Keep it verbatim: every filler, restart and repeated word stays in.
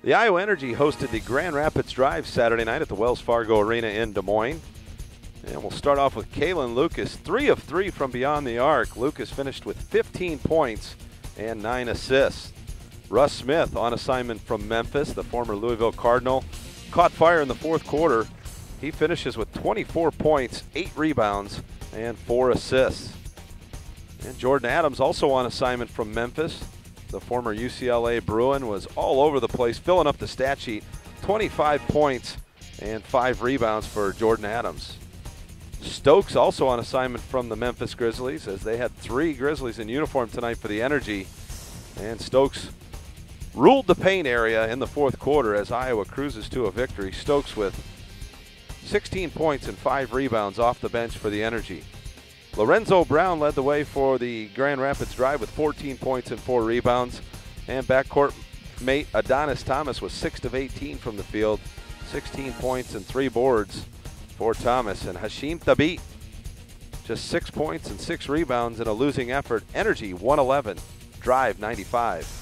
The Iowa Energy hosted the Grand Rapids Drive Saturday night at the Wells Fargo Arena in Des Moines. And we'll start off with Kalen Lucas, three of three from beyond the arc. Lucas finished with fifteen points and nine assists. Russ Smith on assignment from Memphis, the former Louisville Cardinal, caught fire in the fourth quarter. He finishes with twenty-four points, eight rebounds, and four assists. And Jordan Adams also on assignment from Memphis. The former U C L A Bruin was all over the place, filling up the stat sheet. twenty-five points and five rebounds for Jordan Adams. Stokes also on assignment from the Memphis Grizzlies, as they had three Grizzlies in uniform tonight for the Energy. And Stokes ruled the paint area in the fourth quarter as Iowa cruises to a victory. Stokes with sixteen points and five rebounds off the bench for the Energy. Lorenzo Brown led the way for the Grand Rapids Drive with fourteen points and four rebounds. And backcourt mate Adonis Thomas was six of eighteen from the field, sixteen points and three boards for Thomas. And Hashim Thabit, just six points and six rebounds in a losing effort. Energy one eleven, Drive ninety-five.